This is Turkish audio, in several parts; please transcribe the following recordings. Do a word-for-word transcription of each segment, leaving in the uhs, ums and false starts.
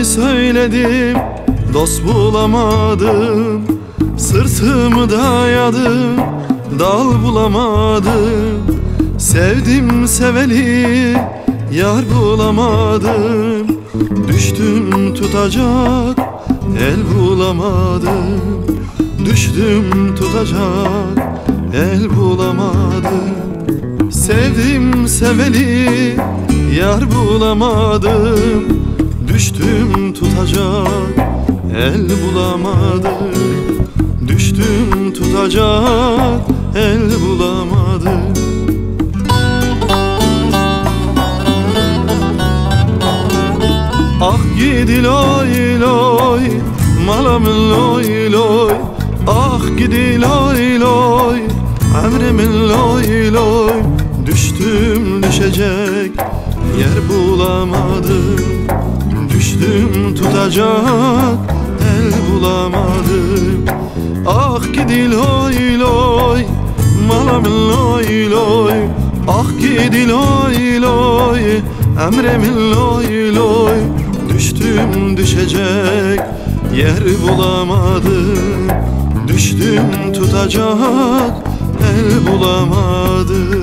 söyledim, dost bulamadım. Sırtımı dayadım, dal bulamadım. Sevdim seveli, yar bulamadım. Düştüm tutacak, el bulamadım. Düştüm tutacak, el bulamadım. Sevdim seveli, yar bulamadım. Düştüm tutacak, el bulamadım. Düştüm tutacak, el bulamadım. Ah gidi loy loy, malamın loy loy. Ah gidi loy loy, emrimin loy loy. Düştüm düşecek, yer bulamadım. Düştüm tutacak, el bulamadım. Ah gidi loy loy, malamın loy loy. Ah gidi loy loy, emrimin loy loy. Düştüm düşecek, yer bulamadım. Düştüm tutacak, el bulamadım.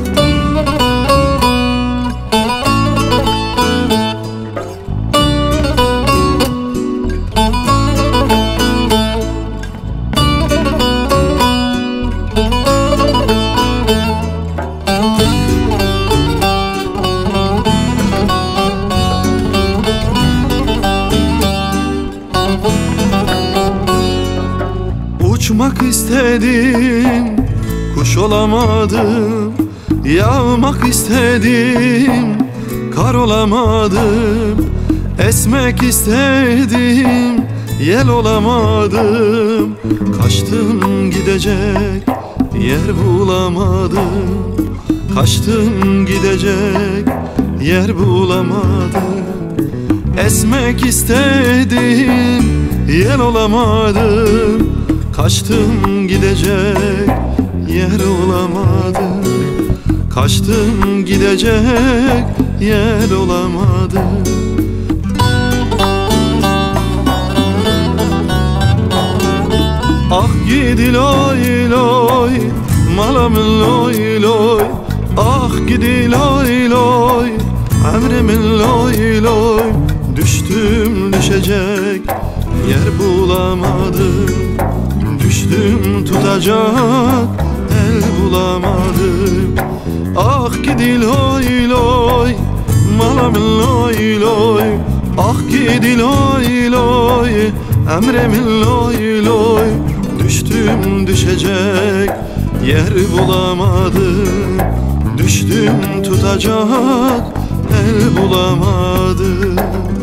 Uçmak istedim, kuş olamadım. Yağmak istedim, kar olamadım. Esmek istedim, yel olamadım. Kaçtım gidecek, yer bulamadım. Kaçtım gidecek, yer bulamadım. Esmek istedim, yel olamadım. Kaçtım gidecek, yer olamadım. Kaçtım gidecek, yer olamadım. Ah gidi loy loy, malamın loy loy. Ah gidi loy loy, emrimin loy loy. Düştüm düşecek, yer bulamadım. Düştüm tutacak, el bulamadım. Ah gidi loy loy, malamın loy loy. Ah gidi loy loy, emrimin loy loy. Düştüm düşecek, yer bulamadım. Düştüm tutacak, el bulamadım.